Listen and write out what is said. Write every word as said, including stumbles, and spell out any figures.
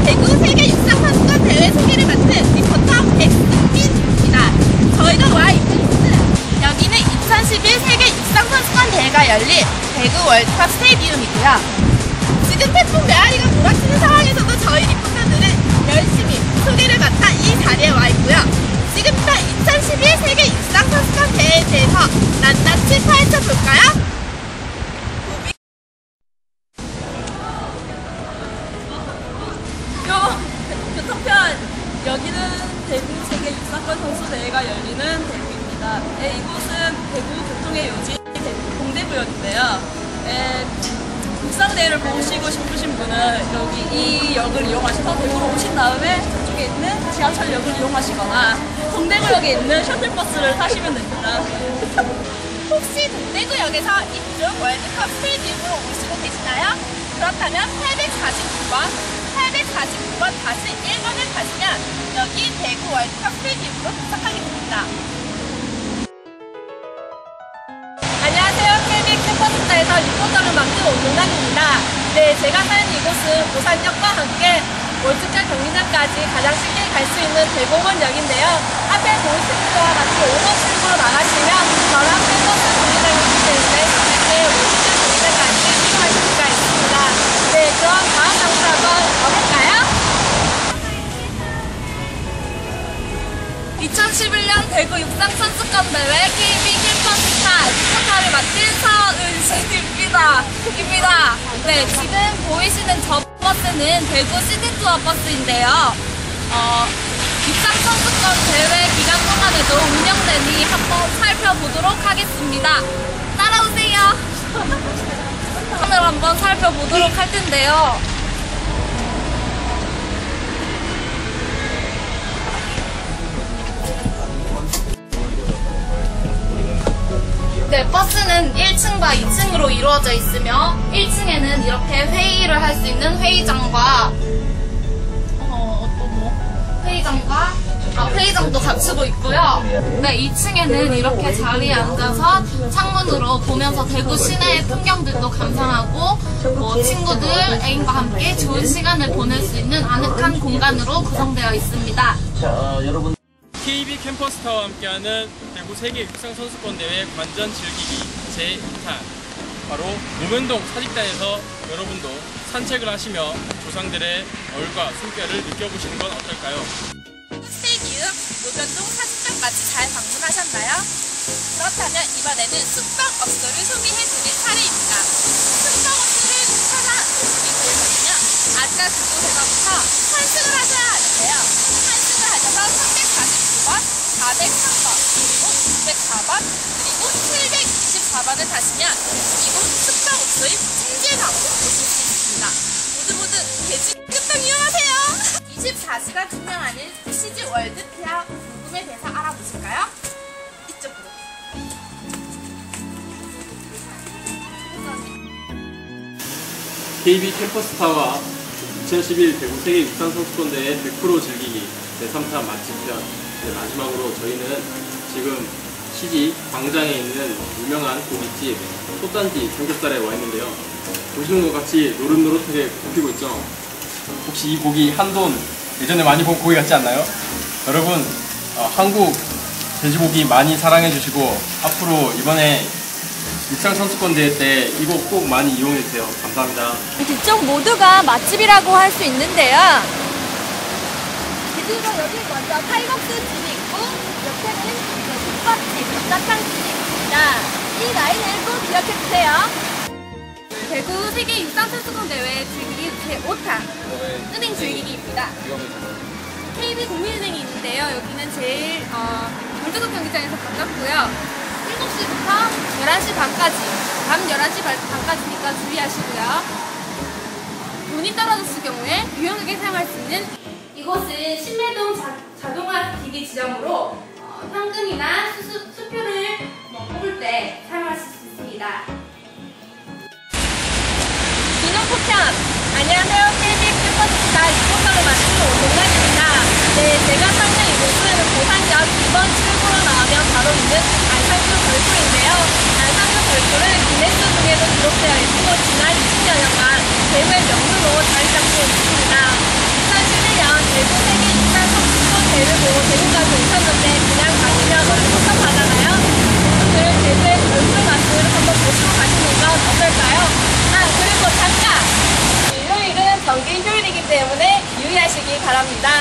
대구 세계 육상선수권 대회 소개를 맡은 리포터 백승민입니다. 저희가 와 있는 곳은 여기는 이천십일 세계 육상선수권 대회가 열린 대구 월드컵 스테디움이고요. 지금 태풍 메아리가 몰아치는 상황에서도 저희 리포터들은 열심히 소개를 맡아 이 자리에 와 있고요. 지금부터 이천십일 세계 육상선수권 대회에 대해서 낱낱이 파헤쳐 볼까요? 교통편! 여기는 대구 세계 육상권 선수 대회가 열리는 대구입니다. 네, 이곳은 대구 교통의 요지 대구 동대구역인데요. 네, 육상대회를 보시고 싶으신 분은 여기 이 역을 이용하셔서 대구로 오신 다음에 저쪽에 있는 지하철역을 이용하시거나 동대구역에 있는 셔틀버스를 타시면 됩니다. 혹시 동대구역에서 이쪽 월드컵 스테디움으로 오시고 계시나요? 그렇다면 팔백사십구 번, 팔백사십구 번 다시 일 번을 타시면 여기 대구 월드컵 스테디움으로 도착하게 됩니다. 안녕하세요. 케이비엑스 캠퍼스타에서 리포터를 맡은 오동남입니다. 네, 제가 사는 이곳은 부산역과 함께 월드컵 경기장까지 가장 쉽게 갈 수 있는 대공원역인데요. 앞에 보이시는 것과 같이 오번 출구로 나가시면 바로 앞에 버스 경기장이 있기 때문에 쉽게 월드컵 경기장까지 이용하실 수가 있습니다. 네, 그럼 다음 장소로 한번 가볼까요? 이천십일 년 대구 육상선수권 대회 케이비 캠퍼스타 리포터를 맡은 서은신입니다. 입니다. 네, 지금 보이시는 저 버스는 대구 시티투어 버스인데요. 어, 육상선수권 대회 기간 동안에도 운영되니 한번 살펴보도록 하겠습니다. 따라오세요. 오늘 한번 살펴보도록 할 텐데요. 네, 버스는 일 층과 이 층으로 이루어져 있으며 일 층에는 이렇게 회의를 할 수 있는 회의장과 어, 또 뭐? 회의장과 아, 회의장도 갖추고 있고요. 네, 이 층에는 이렇게 자리에 앉아서 창문으로 보면서 대구 시내의 풍경들도 감상하고 뭐 친구들, 애인과 함께 좋은 시간을 보낼 수 있는 아늑한 공간으로 구성되어 있습니다. 자, 여러분. 케이비 캠퍼스타와 함께하는 대구 세계 육상선수권 대회 관전 즐기기 제이 탄, 바로 노면동 사직단에서 여러분도 산책을 하시며 조상들의 얼과 숨결을 느껴보시는 건 어떨까요? 스테디움 노면동 사직단까지 잘 방문하셨나요? 그렇다면 이번에는 숙박업소를 소개해드릴 차례입니다. 숙박업소를 찾아보시기 위해서는요, 아까 그곳에서부터 환승을 하셔야 하는데요. 환승을 하셔서 삼백사십구 번, 사백삼 번, 그리고 육백사 번, 그리고 칠백이십사 번을 타시면 이곳 숙박업소인 찜질방으로 오실 수 있습니다. 모두 모두 개집급방 이용하세요. 이십사 시간 운영하는 시즈 월드 피아 부금에 대해서 알아보실까요? 이쪽으로. 케이비 캠퍼스타와 이천십일 대구 세계 육상선수권 대회 백 퍼센트 즐기기 제삼 탄 맛집편. 네, 마지막으로 저희는 지금 시지 광장에 있는 유명한 고깃집 솥단지 삼겹살에 와 있는데요. 보시는 것 같이 노릇노릇하게 굽히고 있죠. 혹시 이 고기 한돈 예전에 많이 본 고기 같지 않나요? 여러분, 어, 한국 돼지고기 많이 사랑해 주시고 앞으로 이번에 육상선수권 대회 때 이거 꼭 많이 이용해 주세요. 감사합니다. 뒤쪽 모두가 맛집이라고 할 수 있는데요. 그리고 여기 먼저 칼국수 집이 있고 옆에는 국밥집, 육사탕집이 있습니다. 이 라인을 꼭 기억해주세요. 대구 세계 육상선수권 대회 즐기기 제오 탄 은행 즐기기입니다. 케이비 국민은행이 있는데요. 여기는 제일 어, 월드컵 경기장에서 가깝고요. 일곱 시부터 열한 시 반까지, 밤 열한 시 반까지니까 주의하시고요. 돈이 떨어졌을 경우에 유용하게 사용할 수 있는 이곳은 신매동 자, 자동화 기기 지점으로 어, 현금이나 수수, 수표를 뭐, 뽑을 때 사용하실 수 있습니다. 기념포편! 안녕하세요. 케이비엑스 캠퍼스타 리포터를 맡은 오동란입니다. 네, 제가 사는 이곳은 부산역 이 번 출구로 나오면 바로 있는 안산구 별도인데요. 안산구 별도는 기네스 북에도 기록되어 있고 지난 이십 여 년간 대회 명소로 자리 잡고 있습니다. 부산 대를 보고 대구까지 오셨는데 그냥 가시면 너무 섭섭하잖아요. 오늘 대구의 얼굴 맛을 한번 보시고 가시는 건 어떨까요? 아, 그리고 잠깐! 일요일은 정기 휴일이기 때문에 유의하시기 바랍니다.